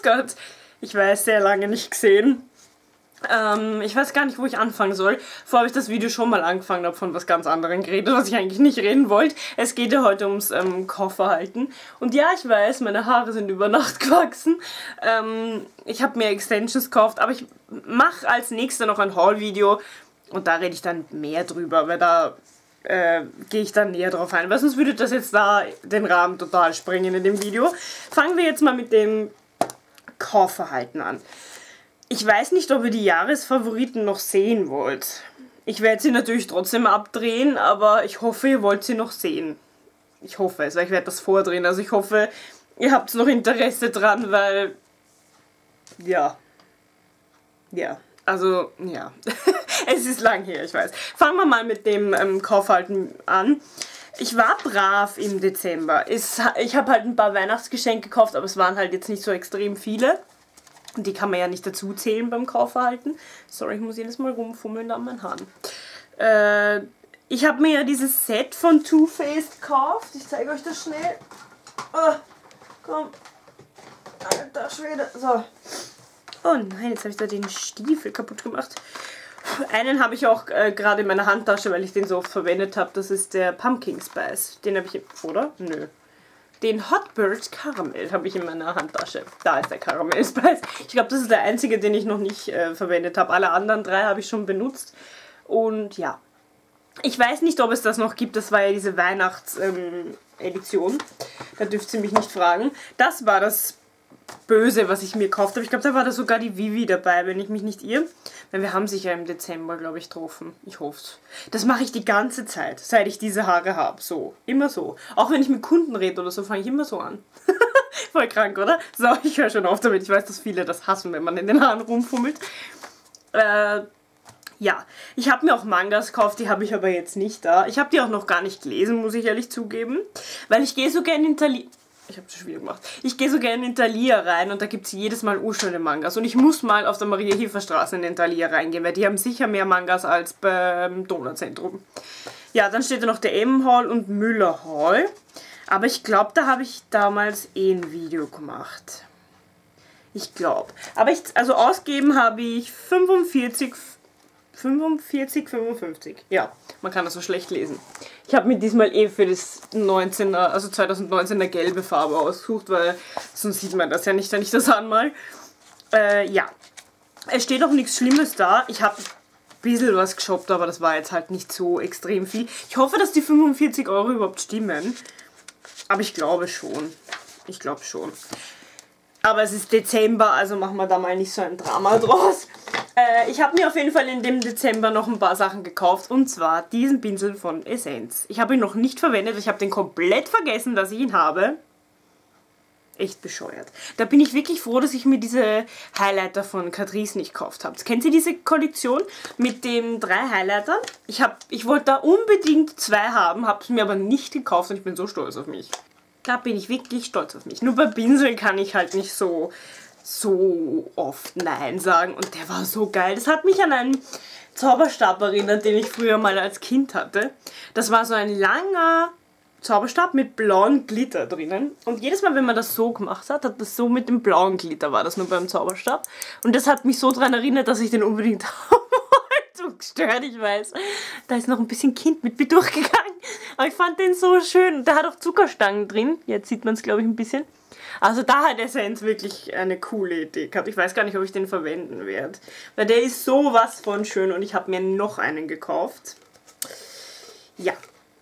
Grüß Gott. Ich weiß, sehr lange nicht gesehen. Ich weiß gar nicht, wo ich anfangen soll. Vorher habe ich das Video schon mal angefangen, habe von was ganz anderem geredet, was ich eigentlich nicht reden wollte. Es geht ja heute ums Kofferhalten. Und ja, ich weiß, meine Haare sind über Nacht gewachsen. Ich habe mir Extensions gekauft, aber ich mache als nächstes noch ein Haul-Video. Und da rede ich dann mehr drüber, weil da gehe ich dann näher drauf ein. Weil sonst würde das jetzt da den Rahmen total sprengen in dem Video. Fangen wir jetzt mal mit dem Kofferhalten an. Ich weiß nicht, ob ihr die Jahresfavoriten noch sehen wollt. Ich werde sie natürlich trotzdem abdrehen, aber ich hoffe, ihr wollt sie noch sehen. Ich hoffe es, weil ich werde das vordrehen. Also ich hoffe, ihr habt noch Interesse dran, weil... Ja. Ja. Also, ja. Es ist lang her, ich weiß. Fangen wir mal mit dem Kaufhalten an. Ich war brav im Dezember. Ich habe halt ein paar Weihnachtsgeschenke gekauft, aber es waren halt jetzt nicht so extrem viele. Und die kann man ja nicht dazu zählen beim Kaufverhalten. Sorry, ich muss jedes Mal rumfummeln an meinen Haaren. Ich habe mir ja dieses Set von Too Faced gekauft. Ich zeige euch das schnell. Oh, komm. Alter Schwede. So. Oh nein, jetzt habe ich da den Stiefel kaputt gemacht. Einen habe ich auch gerade in meiner Handtasche, weil ich den so oft verwendet habe. Das ist der Pumpkin Spice. Den habe ich... Oder? Nö. Den Hotbird Caramel habe ich in meiner Handtasche. Da ist der Caramel Spice. Ich glaube, das ist der einzige, den ich noch nicht verwendet habe. Alle anderen drei habe ich schon benutzt. Und ja. Ich weiß nicht, ob es das noch gibt. Das war ja diese Weihnachts-Edition. Da dürft ihr mich nicht fragen. Das war das Böse, was ich mir gekauft habe. Ich glaube, da war da sogar die Vivi dabei, wenn ich mich nicht irre. Weil wir haben sich ja im Dezember, glaube ich, getroffen. Ich hoffe es. Das mache ich die ganze Zeit, seit ich diese Haare habe. So. Immer so. Auch wenn ich mit Kunden rede oder so, fange ich immer so an. Voll krank, oder? So, ich höre schon auf damit. Ich weiß, dass viele das hassen, wenn man in den Haaren rumfummelt. Ja. Ich habe mir auch Mangas gekauft, die habe ich aber jetzt nicht da. Ich habe die auch noch gar nicht gelesen, muss ich ehrlich zugeben. Weil ich gehe so gerne in Ich habe es schon wieder gemacht. Ich gehe so gerne in Thalia rein und da gibt es jedes Mal urschöne Mangas. Und ich muss mal auf der Maria-Hilfer-Straße in den Thalia reingehen, weil die haben sicher mehr Mangas als beim Donauzentrum. Ja, dann steht da noch der M-Hall und Müller-Hall. Aber ich glaube, da habe ich damals ein Video gemacht. Ich glaube. Aber also ausgeben habe ich 55. Ja, man kann das so schlecht lesen. Ich habe mir diesmal für das 19er, also 2019er gelbe Farbe ausgesucht, weil sonst sieht man das ja nicht, wenn ich das anmal. Ja, es steht auch nichts Schlimmes da. Ich habe ein bisschen was geshoppt, aber das war jetzt halt nicht so extrem viel. Ich hoffe, dass die 45 € überhaupt stimmen. Aber ich glaube schon. Ich glaube schon. Aber es ist Dezember, also machen wir da mal nicht so ein Drama draus. Ich habe mir auf jeden Fall in dem Dezember noch ein paar Sachen gekauft. Und zwar diesen Pinsel von Essence. Ich habe ihn noch nicht verwendet. Ich habe den komplett vergessen, dass ich ihn habe. Echt bescheuert. Da bin ich wirklich froh, dass ich mir diese Highlighter von Catrice nicht gekauft habe. Kennt ihr diese Kollektion mit den 3 Highlightern? Ich wollte da unbedingt 2 haben, habe es mir aber nicht gekauft und ich bin so stolz auf mich. Da bin ich wirklich stolz auf mich. Nur bei Pinseln kann ich halt nicht so oft Nein sagen. Und der war so geil. Das hat mich an einen Zauberstab erinnert, den ich früher mal als Kind hatte. Das war so ein langer Zauberstab mit blauem Glitter drinnen. Und jedes Mal, wenn man das so gemacht hat, das so mit dem blauen Glitter war das nur beim Zauberstab. Und das hat mich so daran erinnert, dass ich den unbedingt haben wollte. So gestört, ich weiß. Da ist noch ein bisschen Kind mit mir durchgegangen. Aber ich fand den so schön. Der hat auch Zuckerstangen drin. Jetzt sieht man es, glaube ich, ein bisschen. Also da hat Essence wirklich eine coole Idee gehabt. Ich weiß gar nicht, ob ich den verwenden werde. Weil der ist sowas von schön und ich habe mir noch einen gekauft. Ja.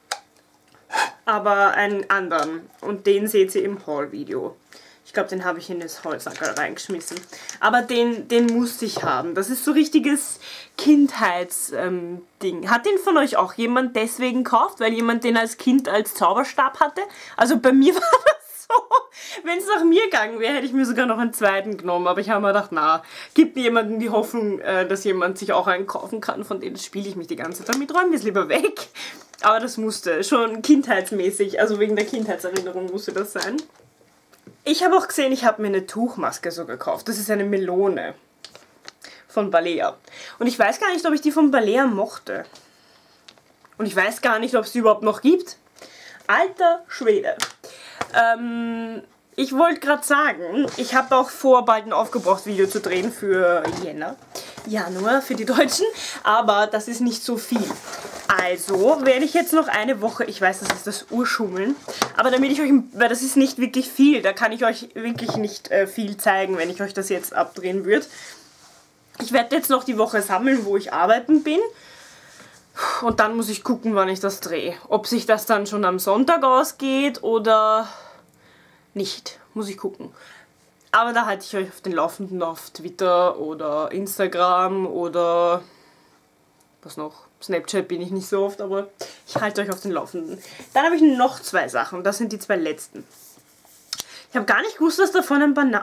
Aber einen anderen. Und den seht ihr im Haul-Video. Ich glaube, den habe ich in das Haulsackerl reingeschmissen. Aber den musste ich haben. Das ist so richtiges Kindheitsding. Hat den von euch auch jemand deswegen gekauft? Weil jemand den als Kind als Zauberstab hatte? Also bei mir war das so. Wenn es nach mir gegangen wäre, hätte ich mir sogar noch einen zweiten genommen. Aber ich habe mir gedacht, na, gibt mir jemandem die Hoffnung, dass jemand sich auch einen kaufen kann. Von denen spiele ich mich die ganze Zeit damit. Räumen wir es lieber weg. Aber das musste schon kindheitsmäßig, also wegen der Kindheitserinnerung musste das sein. Ich habe auch gesehen, ich habe mir eine Tuchmaske so gekauft. Das ist eine Melone von Balea. Und ich weiß gar nicht, ob ich die von Balea mochte. Und ich weiß gar nicht, ob es die überhaupt noch gibt. Alter Schwede. Ich wollte gerade sagen, ich habe auch vor, bald ein Aufgebraucht-Video zu drehen für Januar für die Deutschen, aber das ist nicht so viel. Also werde ich jetzt noch eine Woche, ich weiß, das ist das Urschummeln, aber damit ich euch, weil das ist nicht wirklich viel, da kann ich euch wirklich nicht viel zeigen, wenn ich euch das jetzt abdrehen würde. Ich werde jetzt noch die Woche sammeln, wo ich arbeiten bin. Und dann muss ich gucken, wann ich das drehe. Ob sich das dann schon am Sonntag ausgeht oder nicht. Muss ich gucken. Aber da halte ich euch auf den Laufenden auf Twitter oder Instagram oder was noch? Snapchat bin ich nicht so oft, aber ich halte euch auf den Laufenden. Dann habe ich noch 2 Sachen. Das sind die 2 letzten. Ich habe gar nicht gewusst, dass davon ein Bananen...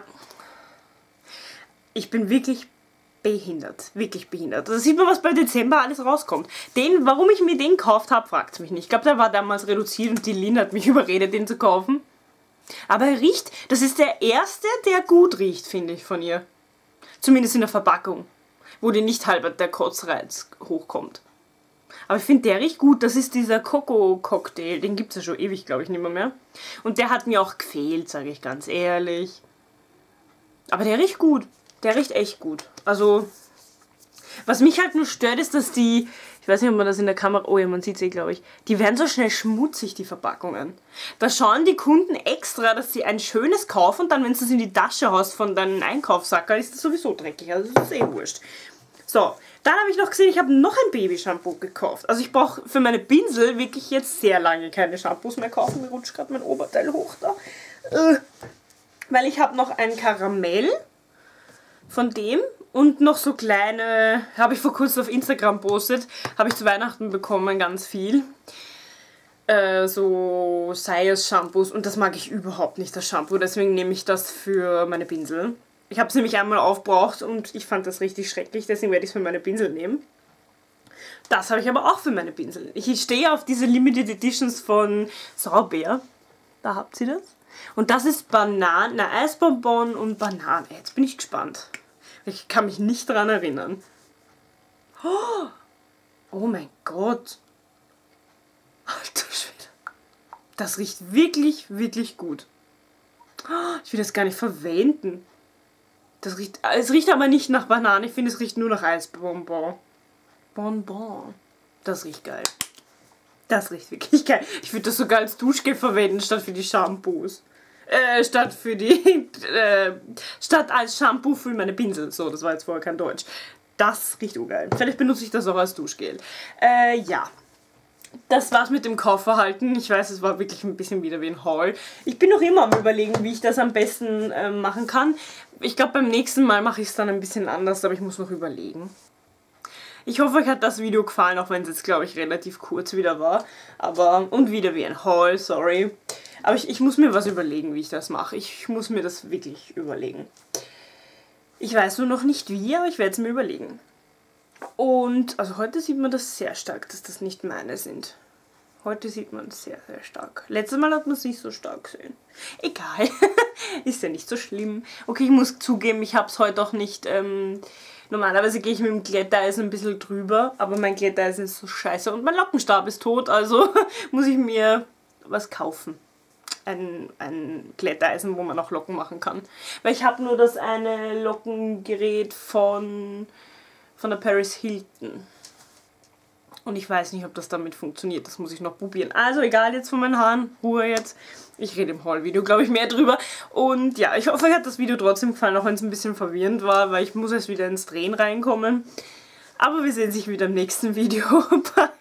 Ich bin wirklich behindert. Wirklich behindert. Da sieht man, was bei Dezember alles rauskommt. Warum ich mir den gekauft habe, fragt mich nicht. Ich glaube, der war damals reduziert und die Lin hat mich überredet, den zu kaufen. Aber er riecht, das ist der erste, der gut riecht, finde ich, von ihr. Zumindest in der Verpackung, wo dir nicht halber der Kotzreiz hochkommt. Aber ich finde, der riecht gut. Das ist dieser Coco-Cocktail. Den gibt es ja schon ewig, glaube ich, nicht mehr. Und der hat mir auch gefehlt, sage ich ganz ehrlich. Aber der riecht gut. Der riecht echt gut. Also, was mich halt nur stört, ist, dass die... Ich weiß nicht, ob man das in der Kamera... Oh ja, man sieht sie, glaube ich. Die werden so schnell schmutzig, die Verpackungen. Da schauen die Kunden extra, dass sie ein schönes kaufen und dann, wenn du es in die Tasche hast von deinem Einkaufssacker, ist das sowieso dreckig. Also, das ist eh wurscht. So, dann habe ich noch gesehen, ich habe noch ein Babyshampoo gekauft. Also ich brauche für meine Pinsel wirklich jetzt sehr lange keine Shampoos mehr kaufen. Mir rutscht gerade mein Oberteil hoch da. Weil ich habe noch ein Karamell von dem und noch so kleine, habe ich vor kurzem auf Instagram postet, habe ich zu Weihnachten bekommen, ganz viel. So Sayers-Shampoos und das mag ich überhaupt nicht, das Shampoo. Deswegen nehme ich das für meine Pinsel. Ich habe es nämlich einmal aufgebraucht und ich fand das richtig schrecklich, deswegen werde ich es für meine Pinsel nehmen. Das habe ich aber auch für meine Pinsel. Ich stehe auf diese Limited Editions von Sauber. Da habt ihr das. Und das ist Eisbonbon und Banane. Jetzt bin ich gespannt. Ich kann mich nicht daran erinnern. Oh mein Gott. Alter Schwede. Das riecht wirklich, wirklich gut. Ich will das gar nicht verwenden. Es riecht aber nicht nach Banane, ich finde, es riecht nur nach Eisbonbon. Bonbon. Das riecht geil. Das riecht wirklich geil. Ich würde das sogar als Duschgel verwenden, statt für die Shampoos. Statt als Shampoo für meine Pinsel. So, das war jetzt vorher kein Deutsch. Das riecht geil. Vielleicht benutze ich das auch als Duschgel. Ja. Das war's mit dem Kaufverhalten. Ich weiß, es war wirklich ein bisschen wieder wie ein Haul. Ich bin noch immer am Überlegen, wie ich das am besten machen kann. Ich glaube, beim nächsten Mal mache ich es dann ein bisschen anders, aber ich muss noch überlegen. Ich hoffe, euch hat das Video gefallen, auch wenn es jetzt, glaube ich, relativ kurz wieder war. Und wieder wie ein Haul, sorry. Aber ich muss mir was überlegen, wie ich das mache. Ich muss mir das wirklich überlegen. Ich weiß nur noch nicht wie, aber ich werde es mir überlegen. Und, also heute sieht man das sehr stark, dass das nicht meine sind. Heute sieht man es sehr, sehr stark. Letztes Mal hat man es nicht so stark gesehen. Egal. Ist ja nicht so schlimm. Okay, ich muss zugeben, ich habe es heute auch nicht... Normalerweise gehe ich mit dem Glätteisen ein bisschen drüber, aber mein Glätteisen ist so scheiße und mein Lockenstab ist tot, also muss ich mir was kaufen. Ein Glätteisen, wo man auch Locken machen kann. Weil ich habe nur das eine Lockengerät von der Paris Hilton. Und ich weiß nicht, ob das damit funktioniert. Das muss ich noch probieren. Also egal jetzt von meinen Haaren. Ruhe jetzt. Ich rede im Haul-Video, glaube ich, mehr drüber. Und ja, ich hoffe, euch hat das Video trotzdem gefallen, auch wenn es ein bisschen verwirrend war, weil ich muss jetzt wieder ins Drehen reinkommen. Aber wir sehen sich wieder im nächsten Video. Bye.